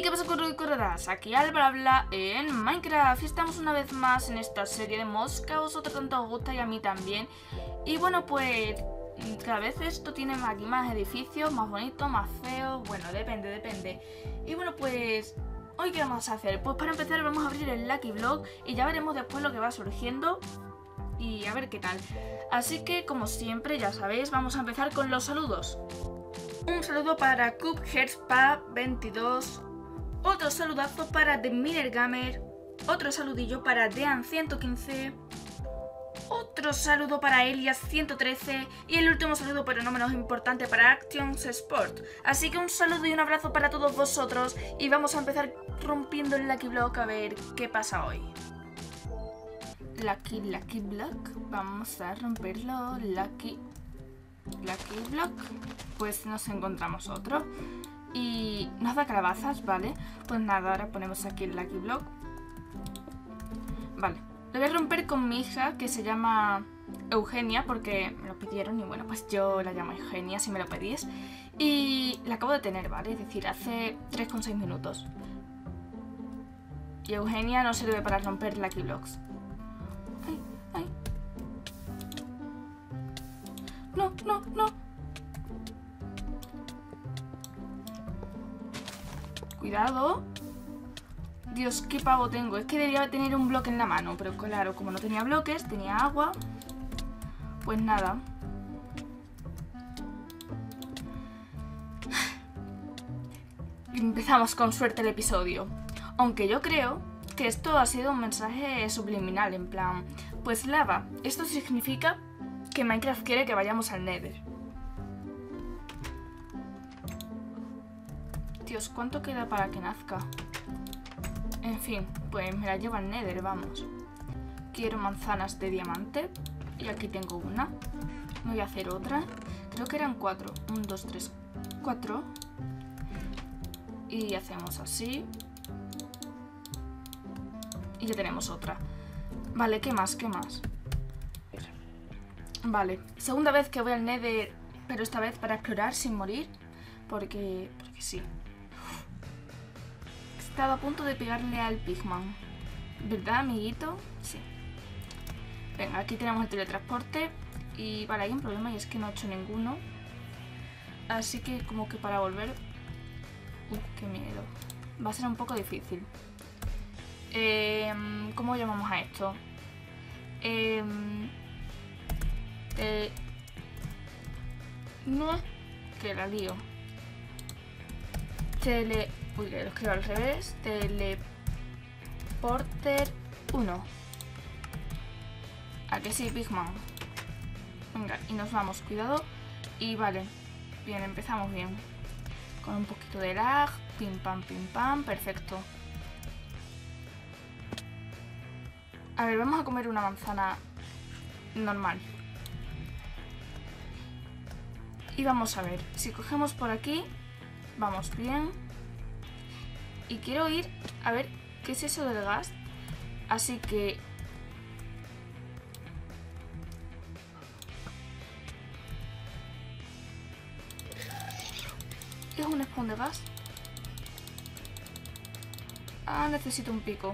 ¿qué pasa con correrás? Aquí al Blabla en Minecraft. Estamos una vez más en esta serie de mods que a vosotros tanto os gusta y a mí también. Y bueno, pues cada vez esto tiene aquí más edificios, más bonitos, más feos. Bueno, depende. Y bueno, pues hoy ¿qué vamos a hacer? Pues para empezar vamos a abrir el Lucky Block y ya veremos después lo que va surgiendo y a ver qué tal. Así que como siempre, ya sabéis, vamos a empezar con los saludos. Un saludo para CupHeadsPa22, otro saludazo para The Miner Gamer, otro saludillo para Dean115, otro saludo para Elias113 y el último saludo, pero no menos importante, para Actions Sport. Así que un saludo y un abrazo para todos vosotros y vamos a empezar rompiendo el Lucky Block a ver qué pasa hoy. Lucky Block, vamos a romperlo. Lucky Block, pues nos encontramos otro y nos da calabazas, ¿vale? Pues nada, ahora ponemos aquí el Lucky Block. Vale, lo voy a romper con mi hija que se llama Eugenia porque me lo pidieron y bueno, pues yo la llamo Eugenia si me lo pedís. Y la acabo de tener, ¿vale? Es decir, hace 3,6 minutos. Y Eugenia no sirve para romper Lucky Blocks. Ay. No. Cuidado. Dios, qué pavo tengo. Es que debería tener un bloque en la mano, pero claro, como no tenía bloques, tenía agua. Pues nada. Empezamos con suerte el episodio. Aunque yo creo que esto ha sido un mensaje subliminal, en plan, pues lava, esto significa que Minecraft quiere que vayamos al Nether. Dios, ¿cuánto queda para que nazca? En fin, pues me la llevo al Nether, vamos. Quiero manzanas de diamante. Y aquí tengo una. Me voy a hacer otra. Creo que eran 4. 1, 2, 3, 4. Y hacemos así. Y ya tenemos otra. Vale, ¿qué más? Vale, segunda vez que voy al Nether, pero esta vez para explorar sin morir. Porque sí. Estaba a punto de pegarle al Pigman. ¿Verdad, amiguito? Sí. Venga, aquí tenemos el teletransporte. Y vale, hay un problema y es que no he hecho ninguno. Así que como que para volver... qué miedo. Va a ser un poco difícil. ¿Cómo llamamos a esto? No, que la lío. Uy, lo escribo al revés. Teleporter 1. ¿A que sí, Pigman? Venga, y nos vamos, cuidado. Y vale, bien, empezamos bien. Con un poquito de lag. Pim pam, perfecto. A ver, vamos a comer una manzana normal. Y vamos a ver, si cogemos por aquí, vamos bien. Y quiero ir a ver qué es eso del gas. Así que... ¿es un spawn de gas? Ah, necesito un pico.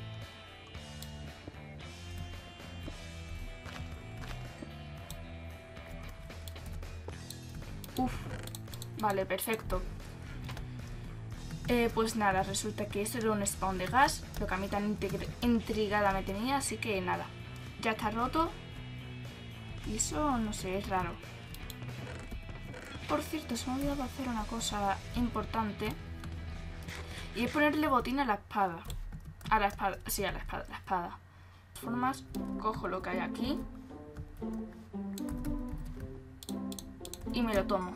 Uf, vale, perfecto. Pues nada, resulta que eso era un spawn de gas, lo que a mí tan intrigada me tenía, así que nada. Ya está roto. Y eso, no sé, es raro. Por cierto, se me ha olvidado hacer una cosa importante. Y es ponerle botín a la espada. A la espada, sí, a la espada. De todas formas, cojo lo que hay aquí. Y me lo tomo.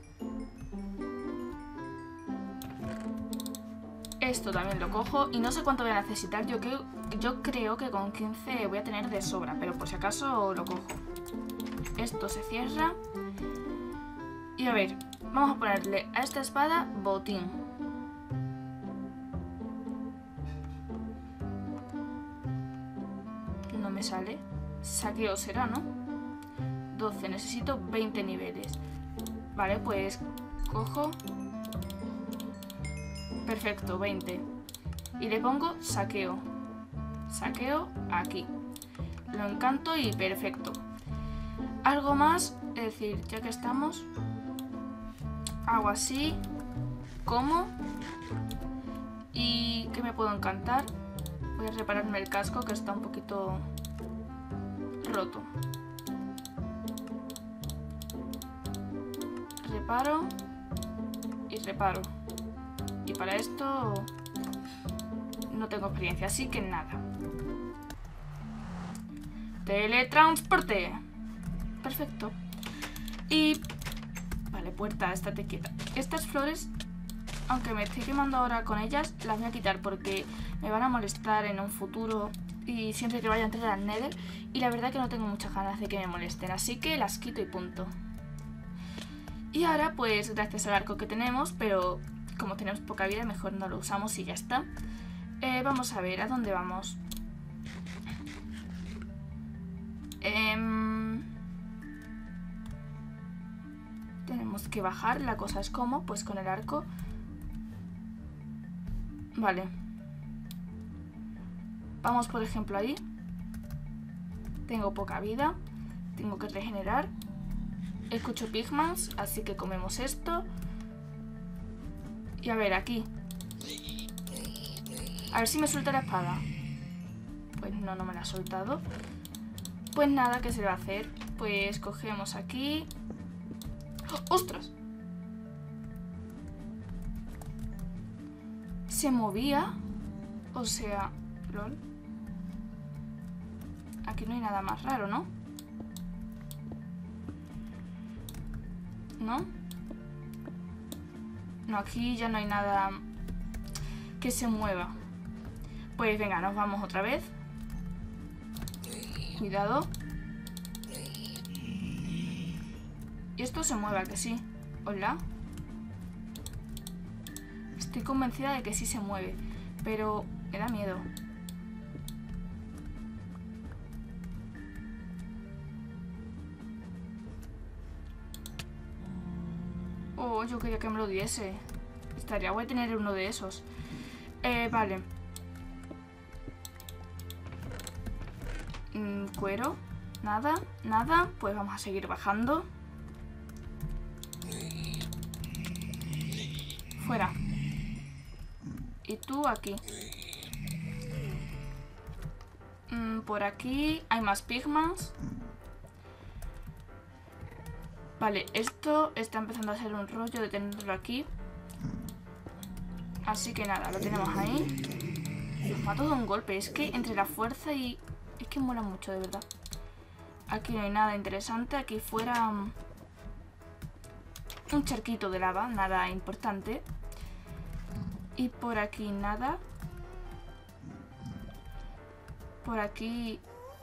Esto también lo cojo y no sé cuánto voy a necesitar. Yo creo que con 15 voy a tener de sobra, pero por si acaso lo cojo. Esto se cierra. Y a ver, vamos a ponerle a esta espada botín. No me sale. Saqueo será, ¿no? 12, necesito 20 niveles. Vale, pues cojo. Perfecto, 20. Y le pongo saqueo. Saqueo aquí. Lo encanto y perfecto. Algo más, es decir, ya que estamos, hago así, como. ¿Y qué me puedo encantar? Voy a repararme el casco que está un poquito roto. Reparo y reparo. Y para esto no tengo experiencia, así que nada. Teletransporte. Perfecto. Y... vale, puerta, estate quieta. Estas flores, aunque me estoy quemando ahora con ellas, las voy a quitar porque me van a molestar en un futuro y siempre que vaya a entrar al Nether. Y la verdad que no tengo muchas ganas de que me molesten, así que las quito y punto. Y ahora, pues, gracias al arco que tenemos, pero como tenemos poca vida, mejor no lo usamos y ya está. Vamos a ver, ¿a dónde vamos? Tenemos que bajar, la cosa es cómo, pues con el arco. Vale. Vamos, por ejemplo, ahí. Tengo poca vida, tengo que regenerar. Escucho pigmans, así que comemos esto. Y a ver, aquí. A ver si me suelta la espada. Pues no, no me la ha soltado. Pues nada, ¿qué se va a hacer? Pues cogemos aquí. ¡Ostras! Se movía. O sea, lol. Aquí no hay nada más raro, ¿no? ¿No? No, aquí ya no hay nada que se mueva. Pues venga, nos vamos otra vez. Cuidado. Y esto se mueve, ¿a que sí? Hola. Estoy convencida de que sí se mueve, pero me da miedo. Oh, yo quería que me lo diese. Estaría guay tener uno de esos. Vale. Cuero. Nada, nada. Pues vamos a seguir bajando. Fuera. Y tú aquí. Por aquí hay más pigmans. Vale, esto está empezando a ser un rollo de tenerlo aquí. Así que nada, lo tenemos ahí. Los mato de un golpe. Es que entre la fuerza y... es que mola mucho, de verdad. Aquí no hay nada interesante. Aquí fuera... un charquito de lava, nada importante. Y por aquí nada. Por aquí...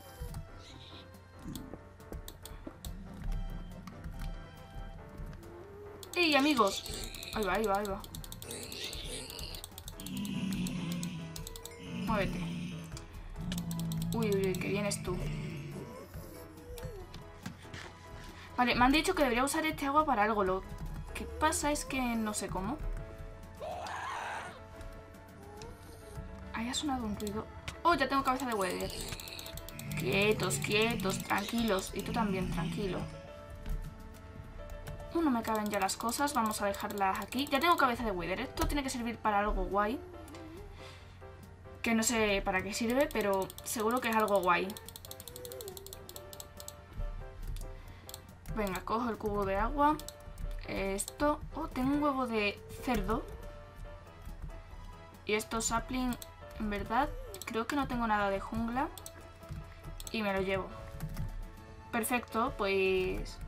¡Ey, amigos! Ahí va, ahí va, ahí va. Muévete. Uy, uy, uy, que vienes tú. Vale, me han dicho que debería usar este agua para algo. Lo que pasa es que no sé cómo. Ahí ha sonado un ruido. Oh, ya tengo cabeza de Wither. Quietos, quietos, tranquilos. Y tú también, tranquilo. No me caben ya las cosas. Vamos a dejarlas aquí. Ya tengo cabeza de Wither. Esto tiene que servir para algo guay. Que no sé para qué sirve, pero seguro que es algo guay. Venga, cojo el cubo de agua. Esto... oh, tengo un huevo de cerdo. Y estos sapling, en verdad, creo que no tengo nada de jungla. Y me lo llevo. Perfecto, pues...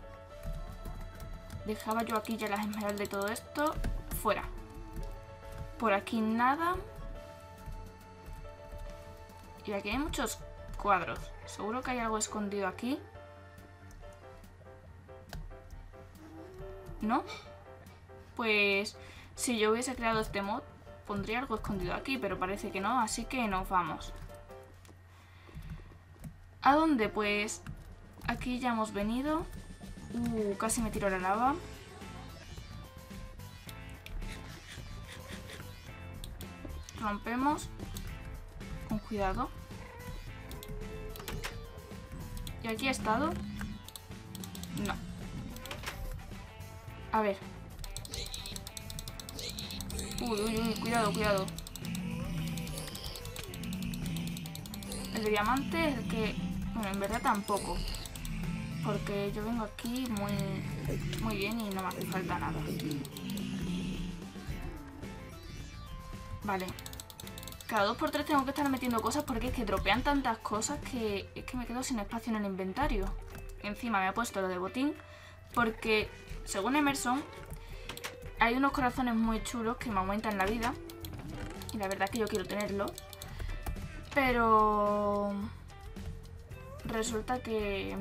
dejaba yo aquí ya las esmeraldas y todo esto. Fuera. Por aquí nada. Y aquí hay muchos cuadros. Seguro que hay algo escondido aquí. ¿No? Pues si yo hubiese creado este mod, pondría algo escondido aquí, pero parece que no, así que nos vamos. ¿A dónde? Pues aquí ya hemos venido. Casi me tiro la lava. rompemos con cuidado. ¿Y aquí ha estado? No. A ver. Uy, uy, uy, cuidado, cuidado. El de diamante es el que... Bueno, en verdad tampoco. Porque yo vengo aquí muy bien y no me hace falta nada. Vale. Cada 2×3 tengo que estar metiendo cosas porque es que dropean tantas cosas que es que me quedo sin espacio en el inventario. Encima me ha puesto lo de botín porque, según Emerson, hay unos corazones muy chulos que me aumentan la vida. Y la verdad es que yo quiero tenerlo. Pero... resulta que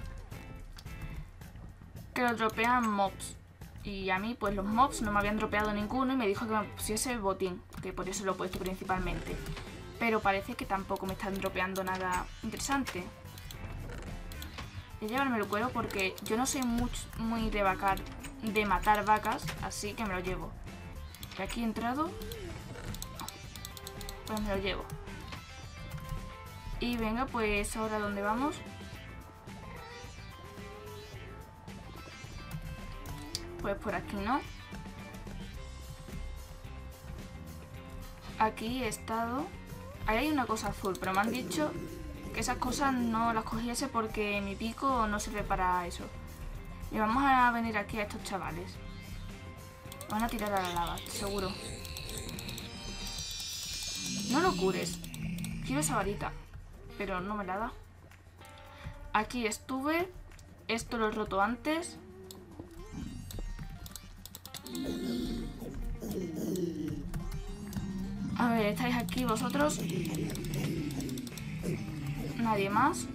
lo dropean mobs. Y a mí, pues los mobs no me habían dropeado ninguno y me dijo que me pusiese botín, que por eso lo he puesto principalmente. Pero parece que tampoco me están dropeando nada interesante. Voy a llevarme el cuero porque yo no soy muy de matar vacas, así que me lo llevo. Y aquí he entrado, pues me lo llevo. Y venga, pues ahora ¿dónde vamos? Pues por aquí, ¿no? Aquí he estado... Ahí hay una cosa azul, pero me han dicho que esas cosas no las cogiese porque mi pico no sirve para eso. Y vamos a venir aquí a estos chavales. Van a tirar a la lava, seguro. No lo cures. Quiero esa varita, pero no me la da. Aquí estuve. Esto lo he roto antes. A ver, ¿estáis aquí vosotros? ¿Nadie más?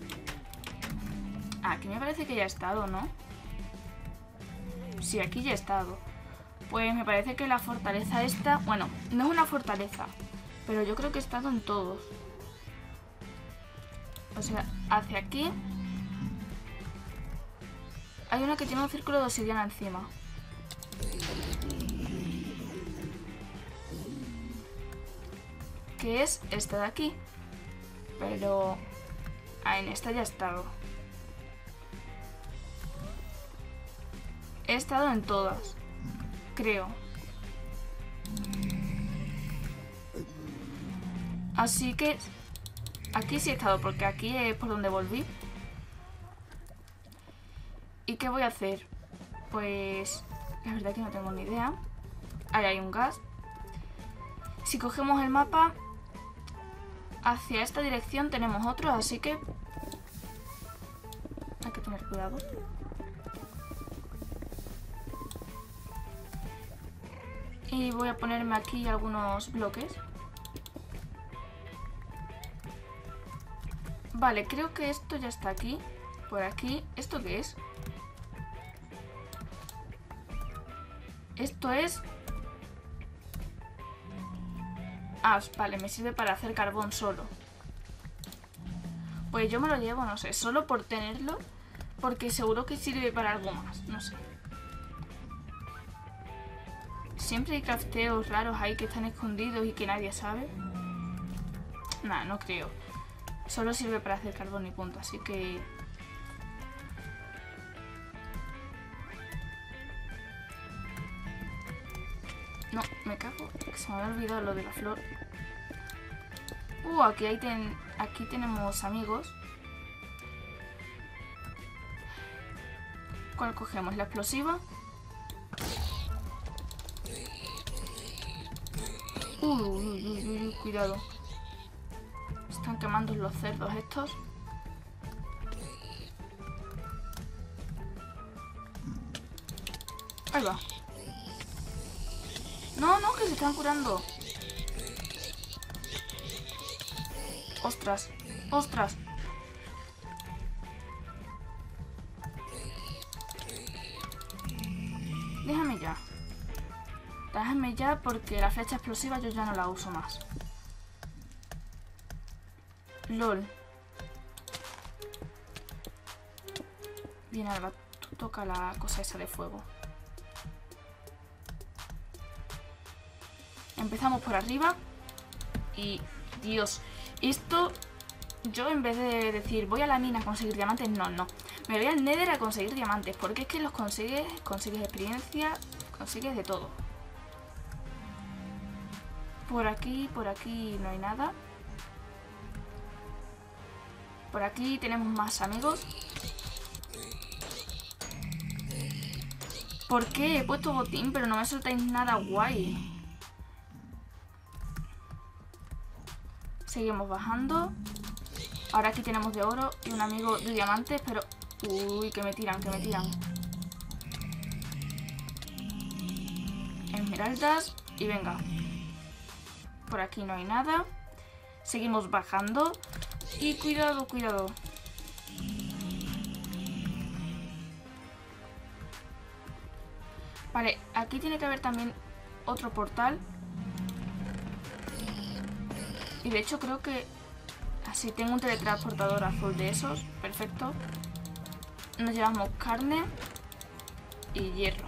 Aquí me parece que ya he estado, ¿no? Sí, aquí ya he estado. Pues me parece que la fortaleza esta... Bueno, no es una fortaleza, pero yo creo que he estado en todos. O sea, hacia aquí hay una que tiene un círculo de obsidiana encima. Que es esta de aquí. Pero en esta ya he estado. He estado en todas, creo. Así que aquí sí he estado, porque aquí es por donde volví. ¿Y qué voy a hacer? Pues la verdad que no tengo ni idea. Ahí hay un gas. Si cogemos el mapa, hacia esta dirección tenemos otro, así que hay que tener cuidado. Y voy a ponerme aquí algunos bloques. Vale, creo que esto ya está aquí. Por aquí. ¿Esto qué es? Esto es... Ah, vale, me sirve para hacer carbón solo. Pues yo me lo llevo, no sé, solo por tenerlo, porque seguro que sirve para algo más, no sé. Siempre hay crafteos raros ahí que están escondidos y que nadie sabe. Nah, no creo. Solo sirve para hacer carbón y punto, así que... No, me cago, que se me había olvidado lo de la flor. Aquí tenemos amigos. ¿Cuál cogemos? ¿La explosiva? Uy, cuidado. Están quemando los cerdos estos. Ahí va. No, no, que se están curando. Ostras, ostras. Déjame ya. Déjame ya porque la flecha explosiva yo ya no la uso más. LOL. Bien, Alba, tú toca la cosa esa de fuego. Empezamos por arriba. Y, Dios, esto... Yo en vez de decir voy a la mina a conseguir diamantes, no. Me voy al Nether a conseguir diamantes, porque es que los consigues experiencia, consigues de todo. Por aquí no hay nada. Por aquí tenemos más amigos. ¿Por qué? He puesto botín, pero no me soltáis nada guay. Seguimos bajando. Ahora aquí tenemos de oro y un amigo de diamantes, pero... Uy, que me tiran. Esmeraldas y venga. Por aquí no hay nada. Seguimos bajando. Y cuidado. Vale, aquí tiene que haber también otro portal. Y de hecho creo que... Así tengo un teletransportador azul de esos. Perfecto. Nos llevamos carne y hierro.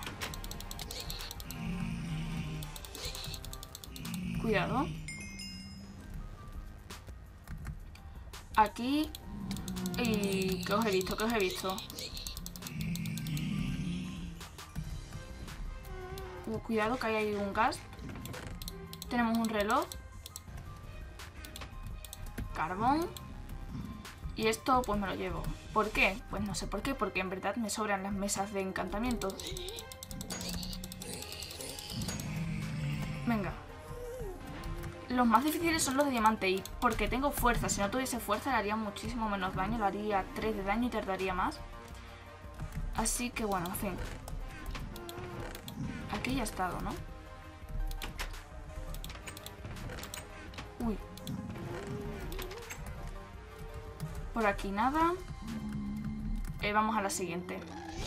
Cuidado. Aquí... ¿Y qué os he visto? Cuidado que hay un gas. Tenemos un reloj. Carbón. Y esto pues me lo llevo. ¿Por qué? Pues no sé por qué, porque en verdad me sobran las mesas de encantamiento. Venga. Los más difíciles son los de diamante y porque tengo fuerza. Si no tuviese fuerza le haría muchísimo menos daño. Le haría 3 de daño y tardaría más. Así que bueno, en fin. Aquí ya he estado, ¿no? Uy. Por aquí nada. Vamos a la siguiente.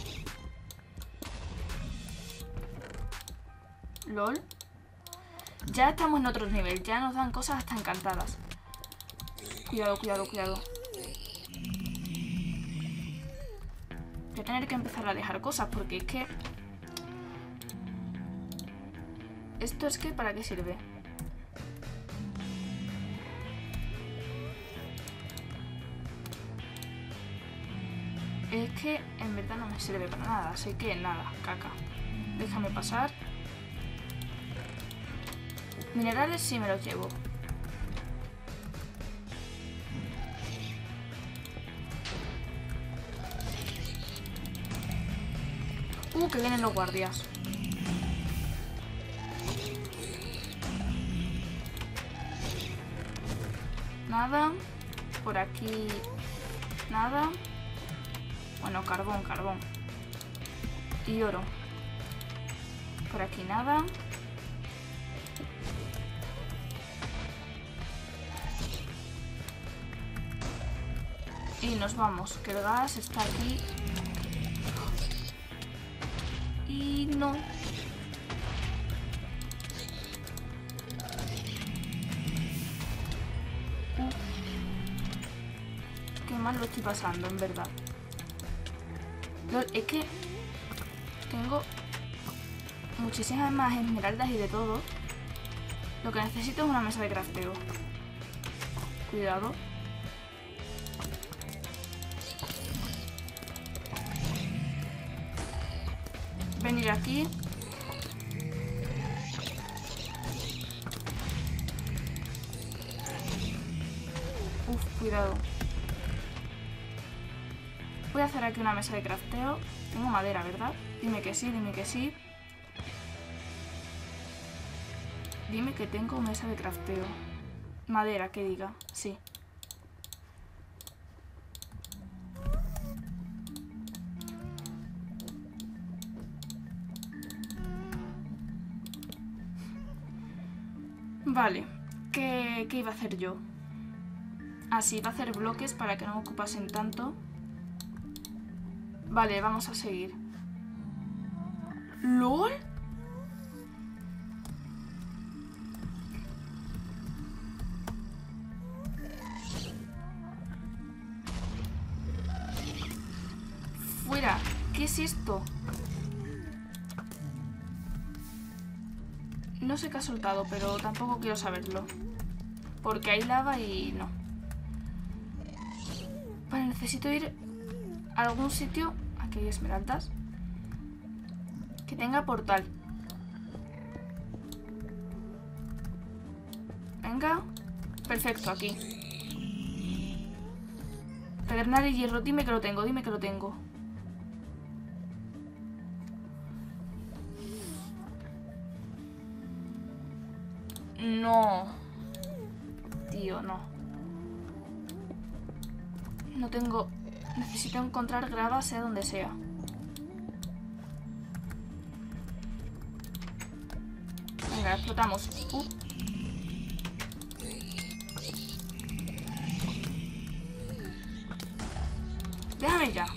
LOL. Ya estamos en otro nivel. Ya nos dan cosas hasta encantadas. Cuidado. Voy a tener que empezar a dejar cosas porque es que... ¿Esto es que para qué sirve? Es que en verdad no me sirve para nada, así que nada, caca. Déjame pasar. Minerales sí me los llevo. Que vienen los guardias. Nada. Por aquí nada. Bueno, carbón. Y oro. Por aquí nada. Y nos vamos, que el gas está aquí. Y no. Qué mal lo estoy pasando, en verdad. Es que tengo muchísimas más esmeraldas y de todo. Lo que necesito es una mesa de crafteo. Cuidado. Venir aquí. Cuidado. Voy a hacer aquí una mesa de crafteo. Tengo madera, ¿verdad? Dime que sí. Dime que tengo mesa de crafteo. Madera, que diga. Sí. Vale. ¿Qué iba a hacer yo? Así, iba a hacer bloques para que no ocupasen tanto. Vale, vamos a seguir. ¿LOL? Fuera. ¿Qué es esto? No sé qué ha soltado, pero tampoco quiero saberlo. porque hay lava y no. Vale, necesito ir a algún sitio. Aquí hay esmeraldas. Que tenga portal. Venga. Perfecto, aquí. Pedernal y hierro. Dime que lo tengo, dime que lo tengo. No. Tío, no. No tengo... Necesito encontrar grava sea donde sea. Venga, explotamos. Déjame ya.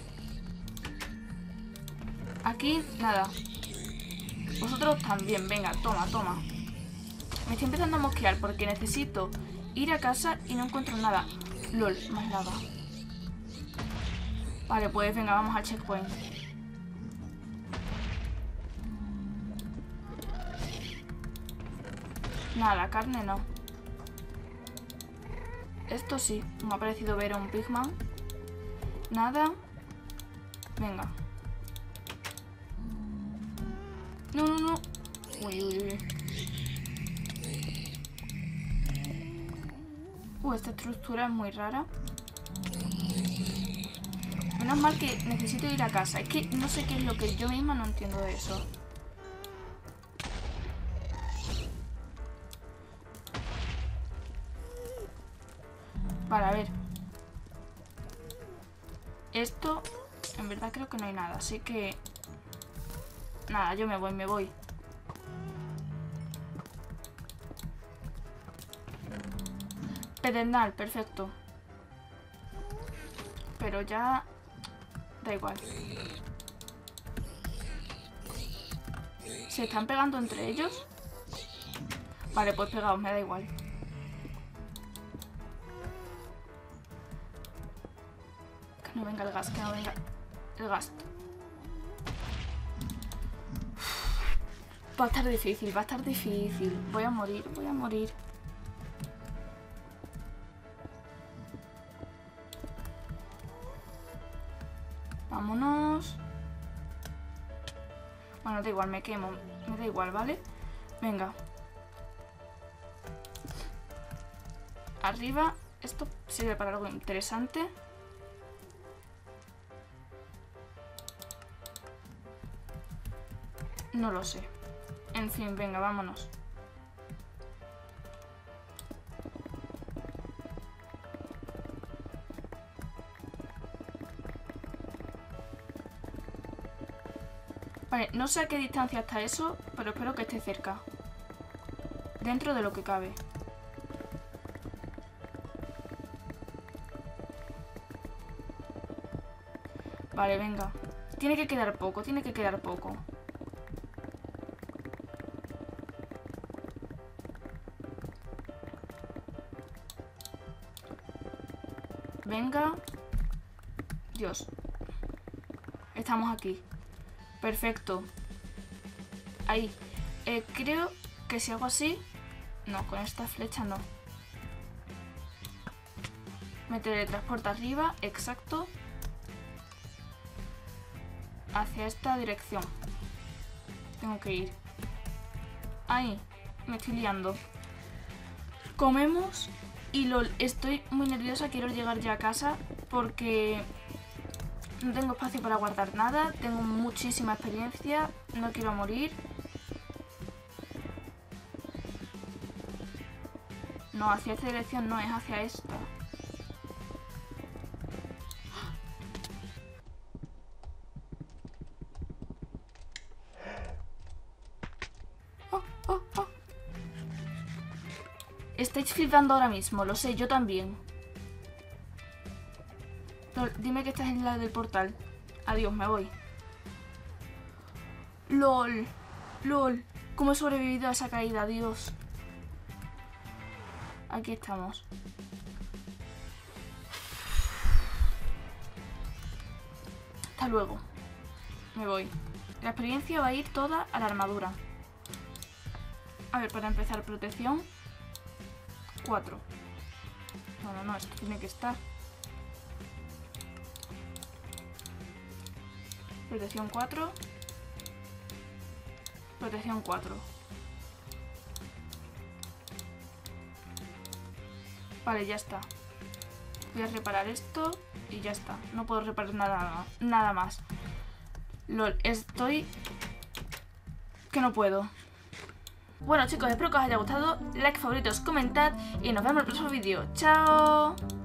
Aquí, nada. Vosotros también, venga, toma, toma. Me estoy empezando a mosquear porque necesito ir a casa y no encuentro nada. LOL, más lava. Vale, pues venga, vamos al checkpoint. Nada, carne no. Esto sí, me ha parecido ver a un pigman. Nada. Venga. No, no, no. Uy, uy, uy. Esta estructura es muy rara. Menos mal que necesito ir a casa. Es que no sé qué es lo que yo misma no entiendo de eso. Para ver. Esto, en verdad creo que no hay nada, así que... Nada, yo me voy. Pedernal, perfecto. Pero ya... Da igual. ¿Se están pegando entre ellos? Vale, pues pegados, me da igual. Que no venga el gas, que no venga el gas. Va a estar difícil, va a estar difícil. Voy a morir, voy a morir. Vámonos. Bueno, da igual, me quemo. Me da igual, ¿vale? Venga. Arriba. Esto sirve para algo interesante. No lo sé. En fin, venga, vámonos. Vale, no sé a qué distancia está eso, pero espero que esté cerca. Dentro de lo que cabe. Vale, venga. Tiene que quedar poco, tiene que quedar poco. Venga. Dios. Estamos aquí. Perfecto. Ahí. Creo que si hago así... No, con esta flecha no. Me teletransporta arriba. Exacto. Hacia esta dirección. Tengo que ir. Ahí. Me estoy liando. Comemos. Y LOL, estoy muy nerviosa. Quiero llegar ya a casa porque... No tengo espacio para guardar nada. Tengo muchísima experiencia. No quiero morir. No, hacia esta dirección no, es hacia esta. Oh, oh, oh. Estáis flipando ahora mismo, lo sé, yo también. Dime que estás en la del portal. Adiós, me voy. LOL. LOL. ¿Cómo he sobrevivido a esa caída? Dios. Aquí estamos. Hasta luego. Me voy. La experiencia va a ir toda a la armadura. A ver, para empezar, protección. 4. No, esto tiene que estar. Protección 4. Protección 4. Vale, ya está. Voy a reparar esto y ya está. No puedo reparar nada más. LOL, estoy... que no puedo. Bueno chicos, espero que os haya gustado. Like, favoritos, comentad y nos vemos en el próximo vídeo. ¡Chao!